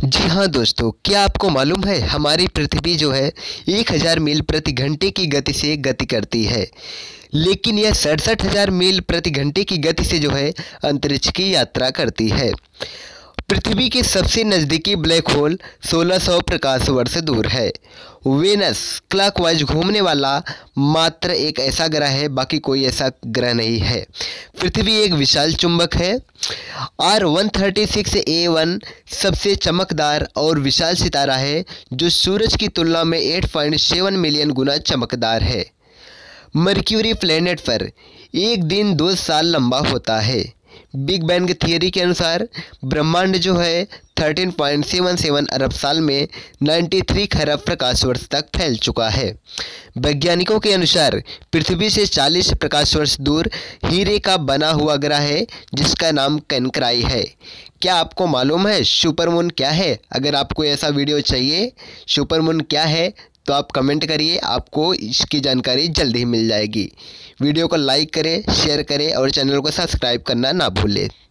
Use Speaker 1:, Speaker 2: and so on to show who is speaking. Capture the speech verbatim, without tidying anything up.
Speaker 1: जी हाँ दोस्तों, क्या आपको मालूम है हमारी पृथ्वी जो है एक हज़ार मील प्रति घंटे की गति से गति करती है, लेकिन यह सड़सठ हज़ार मील प्रति घंटे की गति से जो है अंतरिक्ष की यात्रा करती है। पृथ्वी के सबसे नज़दीकी ब्लैक होल सोलह सौ प्रकाश वर्ष दूर है। वेनस क्लॉकवाइज घूमने वाला मात्र एक ऐसा ग्रह है, बाकी कोई ऐसा ग्रह नहीं है। पृथ्वी एक विशाल चुंबक है। R one thirty six A one सबसे चमकदार और विशाल सितारा है, जो सूरज की तुलना में आठ पॉइंट सात मिलियन गुना चमकदार है। मर्क्यूरी प्लेनेट पर एक दिन दो साल लंबा होता है। बिग बैंग थियरी के अनुसार ब्रह्मांड जो है तेरह पॉइंट सात सात अरब साल में तिरानवे खरब प्रकाश वर्ष तक फैल चुका है। वैज्ञानिकों के अनुसार पृथ्वी से चालीस प्रकाश वर्ष दूर हीरे का बना हुआ ग्रह है, जिसका नाम कैनक्राई है। क्या आपको मालूम है सुपरमून क्या है? अगर आपको ऐसा वीडियो चाहिए सुपरमून क्या है तो आप कमेंट करिए, आपको इसकी जानकारी जल्दी ही मिल जाएगी। वीडियो को लाइक करें, शेयर करें और चैनल को सब्सक्राइब करना ना भूलें।